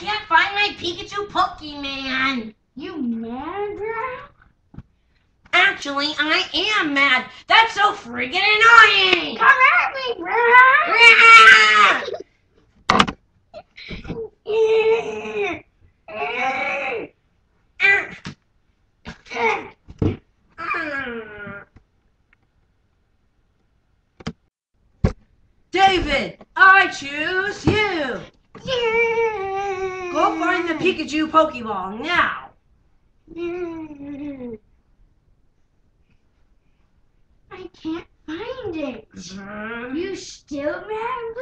can't find my Pikachu Pokeman. You mad, bro? Actually, I am mad. That's so friggin' annoying. Come at me, bro. David, I choose you. Go find the Pikachu Pokeball now. I can't find it. You still mad, bro?